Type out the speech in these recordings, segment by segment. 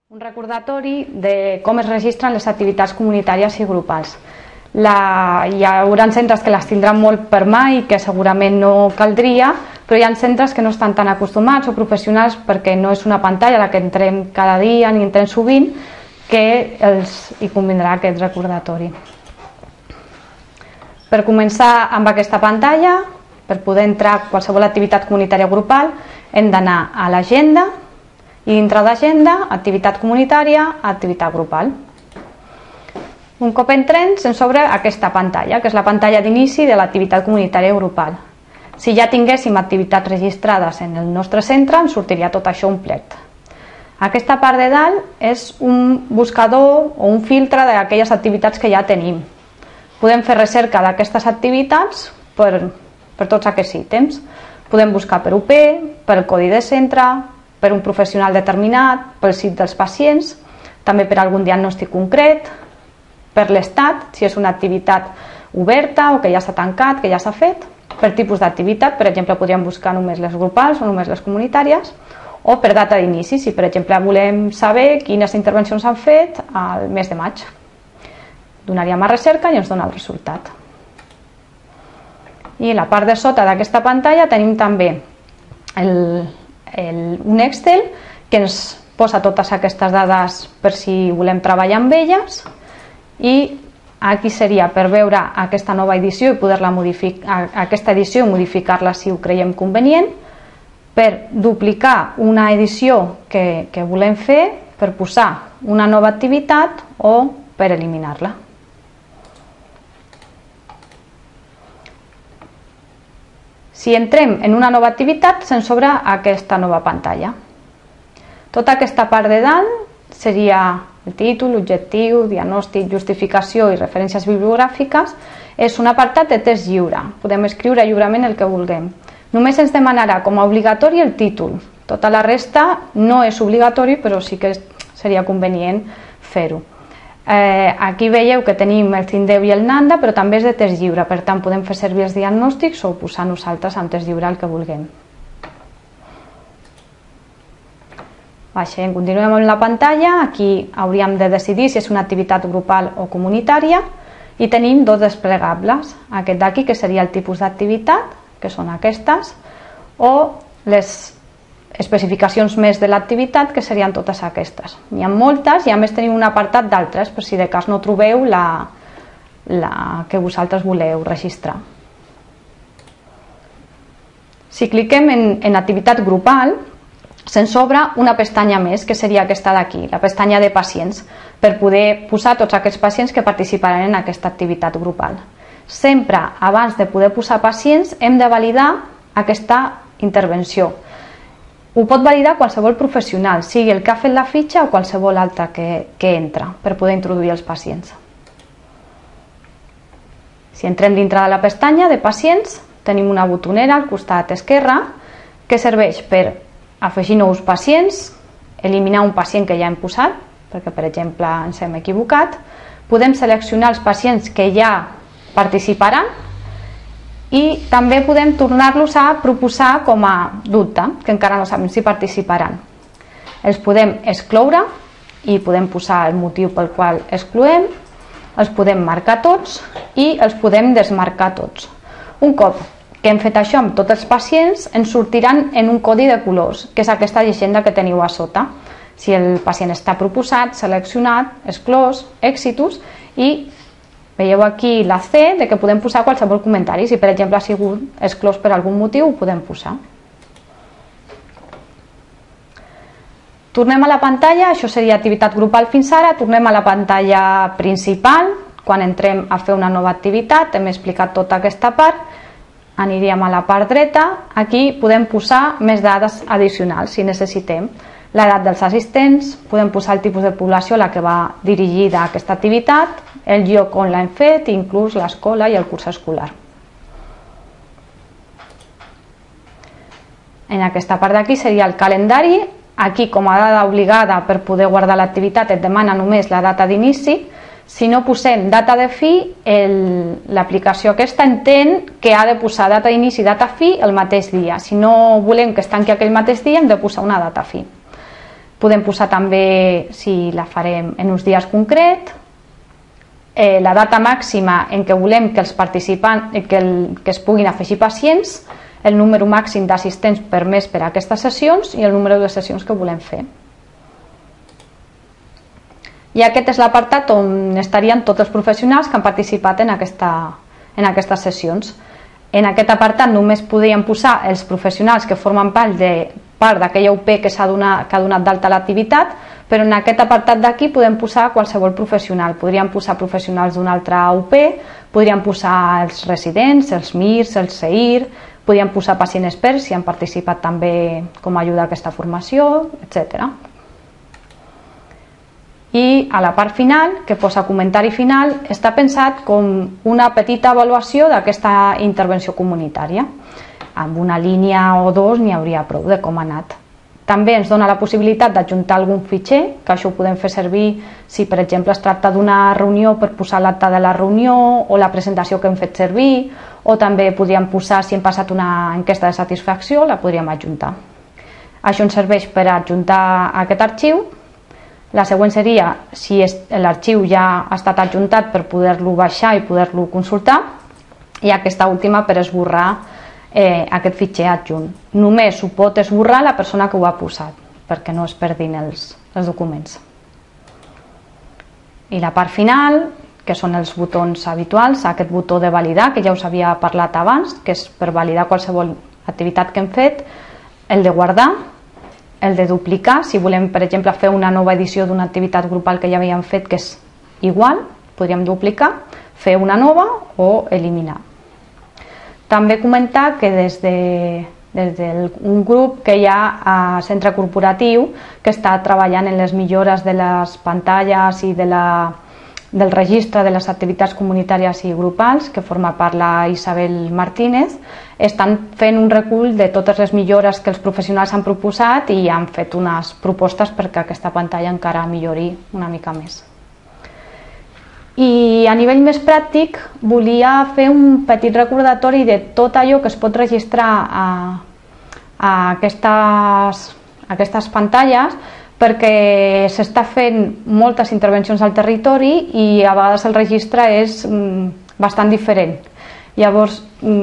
Un recordatori de com es registren les activitats comunitàries i grupals. Hi haurà centres que les tindran molt per mà i que segurament no caldria, però hi ha centres que no estan tan acostumats o professionals perquè no és una pantalla a la que entrem cada dia ni entrem sovint, que hi convindrà aquest recordatori. Per començar amb aquesta pantalla, per poder entrar a qualsevol activitat comunitària o grupal, hem d'anar a l'agenda i dintre d'agenda, activitat comunitària, activitat grupal. Un cop entrem, se'ns obre aquesta pantalla, que és la pantalla d'inici de l'activitat comunitària o grupal. Si ja tinguéssim activitats registrades en el nostre centre, ens sortiria tot això omplet. Aquesta part de dalt és un buscador o un filtre d'aquelles activitats que ja tenim. Podem fer recerca d'aquestes activitats per tots aquests ítems. Podem buscar per UP, per codi de centre, per un professional determinat, pel CIT dels pacients, també per algun diagnòstic concret, per l'estat, si és una activitat oberta o que ja s'ha tancat, que ja s'ha fet, per tipus d'activitat, per exemple, podríem buscar només les grupals o només les comunitàries, o per data d'inici, si per exemple volem saber quines intervencions s'han fet al mes de maig. Donaríem a recerca i ens dona el resultat. I a la part de sota d'aquesta pantalla tenim també un Excel que ens posa totes aquestes dades per si volem treballar amb elles, i aquí seria per veure aquesta nova edició i poder-la modificar, aquesta edició i modificar-la si ho creiem convenient, per duplicar una edició que volem fer, per posar una nova activitat o per eliminar-la. Si entrem en una nova activitat, se'ns obre aquesta nova pantalla. Tota aquesta part de dalt seria el títol, l'objectiu, diagnòstic, justificació i referències bibliogràfiques. És un apartat de text lliure. Podem escriure lliurement el que vulguem. Només ens demanarà com a obligatori el títol. Tota la resta no és obligatori, però sí que seria convenient fer-ho. Aquí veieu que tenim el Cindeu i el Nanda, però també és de text lliure, per tant podem fer servir els diagnòstics o posar nosaltres amb text lliure el que vulguem. Baixem, continuem amb la pantalla. Aquí hauríem de decidir si és una activitat grupal o comunitària i tenim dos desplegables. Aquest d'aquí, que seria el tipus d'activitat, que són aquestes, o les especificacions més de l'activitat, que serien totes aquestes. N'hi ha moltes i a més tenim un apartat d'altres, per si de cas no trobeu la que vosaltres voleu registrar. Si cliquem en activitat grupal, se'ns obre una pestanya més, que seria aquesta d'aquí, la pestanya de pacients, per poder posar tots aquests pacients que participaran en aquesta activitat grupal. Sempre, abans de poder posar pacients, hem de validar aquesta intervenció. Ho pot validar qualsevol professional, sigui el que ha fet la fitxa o qualsevol altre que entra, per poder introduir els pacients. Si entrem dintre de la pestanya de pacients, tenim una botonera al costat esquerre que serveix per afegir nous pacients, eliminar un pacient que ja hem posat, perquè per exemple ens hem equivocat. Podem seleccionar els pacients que ja participaran i també podem tornar-los a proposar com a dubte, que encara no sabem si participaran. Els podem excloure i podem posar el motiu pel qual excloem, els podem marcar tots i els podem desmarcar tots. Un cop que hem fet això amb tots els pacients, ens sortiran en un codi de colors, que és aquesta llegenda que teniu a sota. Si el pacient està proposat, seleccionat, exclòs, exitus, i veieu aquí la C de que podem posar qualsevol comentari. Si per exemple ha sigut exclòs per algun motiu, ho podem posar. Tornem a la pantalla, això seria activitat grupal fins ara, tornem a la pantalla principal. Quan entrem a fer una nova activitat, hem explicat tota aquesta part, aniríem a la part dreta. Aquí podem posar més dades addicionals si necessitem. L'edat dels assistents, podem posar el tipus de població a la que va dirigida aquesta activitat, el lloc on l'hem fet, inclús l'escola i el curs escolar. En aquesta part d'aquí seria el calendari. Aquí, com a dada obligada per poder guardar l'activitat, et demana només la data d'inici. Si no posem data de fi, l'aplicació aquesta entén que ha de posar data d'inici i data fi el mateix dia. Si no volem que es tanqui aquell mateix dia, hem de posar una data fi. Podem posar també si la farem en uns dies concrets, la data màxima en què volem que els participants que es puguin afegir pacients, el número màxim d'assistents permès per a aquestes sessions i el número de sessions que volem fer. I aquest és l'apartat on estarien tots els professionals que han participat en aquestes sessions. En aquest apartat només podríem posar els professionals que formen part d'aquella UP que ha donat d'alta l'activitat, però en aquest apartat d'aquí podem posar qualsevol professional. Podríem posar professionals d'una altra UP, podríem posar els residents, els MIRs, els CEIR, podríem posar pacients experts si han participat també com a ajuda a aquesta formació, etc. I a la part final, que posa comentari final, està pensat com una petita avaluació d'aquesta intervenció comunitària. Amb una línia o dos n'hi hauria prou de com ha anat. També ens dona la possibilitat d'adjuntar algun fitxer, que això ho podem fer servir si per exemple es tracta d'una reunió per posar l'acte de la reunió o la presentació que hem fet servir, o també podríem posar si hem passat una enquesta de satisfacció, la podríem adjuntar. Això ens serveix per adjuntar aquest arxiu. La següent seria si l'arxiu ja ha estat adjuntat per poder-lo baixar i poder-lo consultar, i aquesta última per esborrar aquest fitxer adjunt. Només ho pot esborrar la persona que ho ha posat, perquè no es perdin els documents. I la part final, que són els botons habituals, aquest botó de validar, que ja us havia parlat abans, que és per validar qualsevol activitat que hem fet, el de guardar, el de duplicar, si volem per exemple fer una nova edició d'una activitat grupal que ja havíem fet que és igual, podríem duplicar, fer una nova o eliminar. També comentar que des d'un grup que hi ha a Centre Corporatiu que està treballant en les millores de les pantalles i del registre de les activitats comunitàries i grupals, que forma part la Isabel Martínez, estan fent un recull de totes les millores que els professionals han proposat i han fet unes propostes perquè aquesta pantalla encara millori una mica més. I a nivell més pràctic volia fer un petit recordatori de tot allò que es pot registrar a aquestes pantalles, perquè s'està fent moltes intervencions al territori i a vegades el registre és bastant diferent. Llavors,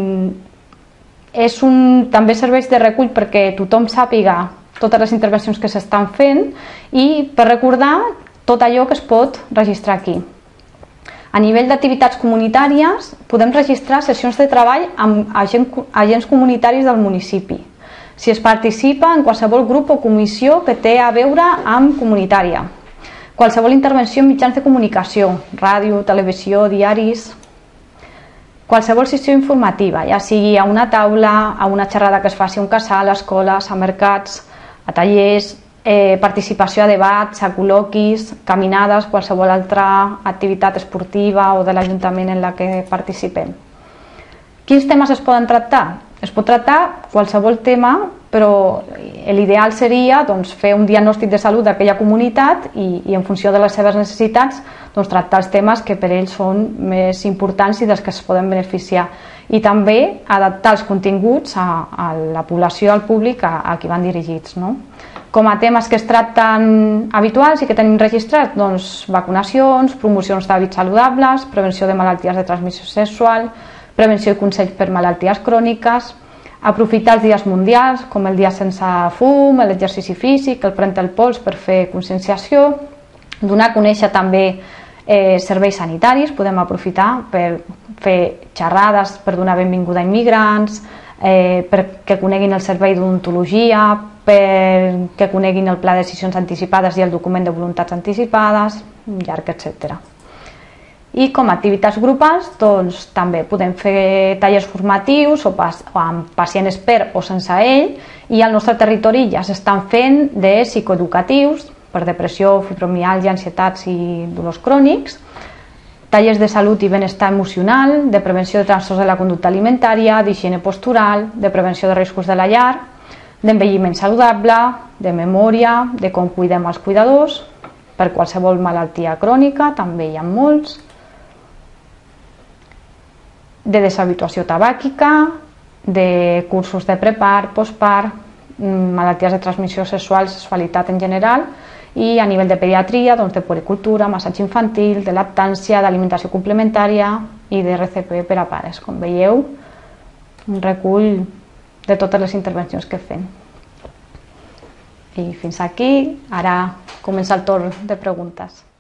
també serveix de recull perquè tothom sàpiga totes les intervencions que s'estan fent i per recordar tot allò que es pot registrar aquí. A nivell d'activitats comunitàries podem registrar sessions de treball amb agents comunitaris del municipi. Si es participa en qualsevol grup o comissió que té a veure amb comunitària. Qualsevol intervenció en mitjans de comunicació, ràdio, televisió, diaris. Qualsevol sessió informativa, ja sigui a una taula, a una xerrada que es faci a un casal, a escoles, a mercats, a tallers, participació a debats, a col·loquis, caminades, qualsevol altra activitat esportiva o de l'Ajuntament en la que participem. Quins temes es poden tractar? Es pot tractar qualsevol tema, però l'ideal seria fer un diagnòstic de salut d'aquella comunitat i en funció de les seves necessitats tractar els temes que per ells són més importants i dels que es poden beneficiar. I també adaptar els continguts a la població, al públic a qui van dirigits. Com a temes que es tracten habituals i que tenim registrats, vacunacions, promocions d'hàbits saludables, prevenció de malalties de transmissió sexual, prevenció i consells per malalties cròniques, aprofitar els dies mundials, com el dia sense fum, l'exercici físic, el prendre el pols per fer conscienciació, donar a conèixer també serveis sanitaris, podem aprofitar per fer xerrades per donar benvinguda a immigrants, perquè coneguin el servei d'odontologia, perquè coneguin el pla de decisions anticipades i el document de voluntats anticipades, un llarg, etc. I com a activitats grupals també podem fer tallers formatius o amb pacient expert o sense ell, i al nostre territori ja s'estan fent de psicoeducatius per depressió, fibromiàlgia, ansietats i dolors crònics, tallers de salut i benestar emocional, de prevenció de trastorns de la conducta alimentària, d'higiene postural, de prevenció de riscos de la llar, d'envelliment saludable, de memòria, de com cuidem els cuidadors, per qualsevol malaltia crònica, també hi ha molts, de deshabituació tabàquica, de cursos de prepart, postpart, malalties de transmissió sexual, sexualitat en general, i a nivell de pediatria, doncs de puericultura, massatge infantil, de lactància, d'alimentació complementària i de RCP per a pares. Com veieu, un recull de totes les intervencions que fem. I fins aquí, ara comença el torn de preguntes.